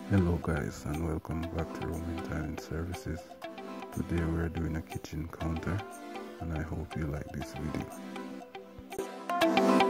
Hello guys, and welcome back to Roman Tiling Services. Today we're doing a kitchen counter and I hope you like this video.